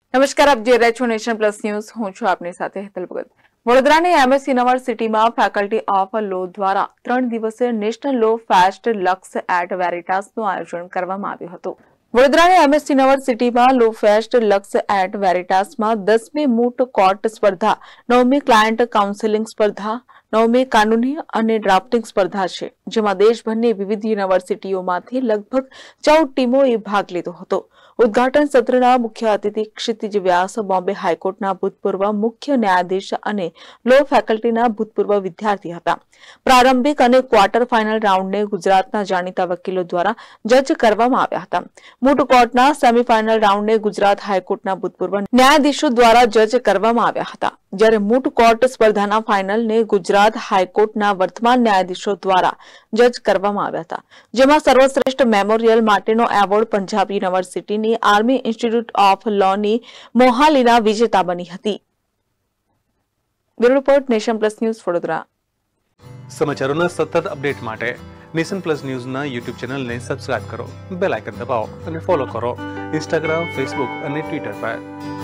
નમસ્કાર, આપ જોઈ રહ્યા છો નેશન પ્લસ ન્યૂઝ. હું છું આપની સાથે હેતલ ભગત. વડોદરાની એમએસ યુનિવર્સિટીમાં ફેકલ્ટી ઓફ લો દ્વારા 3 દિવસીય national law fest lux et વેરિટાસનું આયોજન કરવામાં આવ્યું હતું. વડોદરાની એમએસ યુનિવર્સિટીમાં લો ફેસ્ટ લક્સ એટ વેરિટાસમાં 10મી મૂટ કોર્ટ સ્પર્ધા, 9મી ક્લાયન્ટ કાઉન્સેલિંગ સ્પર્ધા, 9મી કાનૂની અને ડ્રાફ્ટિંગ સ્પર્ધા છે, જેમાં દેશભરની વિવિધ યુનિવર્સિટીઓમાંથી લગભગ 14 ટીમોએ ભાગ લીધો હતો. ઉદ્ઘાટન સત્રના મુખ્ય અતિથિ ક્ષિતિજ વ્યાસ બોમ્બે હાઈકોર્ટના ભૂતપૂર્વ મુખ્ય ન્યાયાધીશ અને લો ફેકલ્ટીના ભૂતપૂર્વ વિદ્યાર્થી હતા. પ્રારંભિક અને ક્વાર્ટર ફાઇનલ રાઉન્ડને ગુજરાતના જાણીતા વકીલો દ્વારા જજ કરવામાં આવ્યા હતા. મૂટ કોર્ટના સેમીફાઇનલ રાઉન્ડને ગુજરાત હાઈકોર્ટના ભૂતપૂર્વ ન્યાયાધીશો દ્વારા જજ કરવામાં આવ્યા હતા, જ્યારે મૂટ કોર્ટ સ્પર્ધાના ફાઇનલને ગુજરાત હાઈકોર્ટના વર્તમાન ન્યાયાધીશો દ્વારા જજ કરવામાં આવ્યા હતા, જેમાં સર્વશ્રેષ્ઠ મેમોરિયલ માટેનો એવોર્ડ પંજાબ યુનિવર્સિટીની આર્મી ઇન્સ્ટિટ્યૂટ ઓફ લોની મોહાલીના વિજેતા બની હતી. Bureau report, nation plus news, Vadodara. સમાચારોના સતત અપડેટ માટે નેશન પ્લસ ન્યૂઝના યુટ્યુબ ચેનલને સબસ્ક્રાઇબ કરો, બેલ આઇકન દબાવો અને ફોલો કરો ઇન્સ્ટાગ્રામ, ફેસબુક અને ટ્વિટર પર.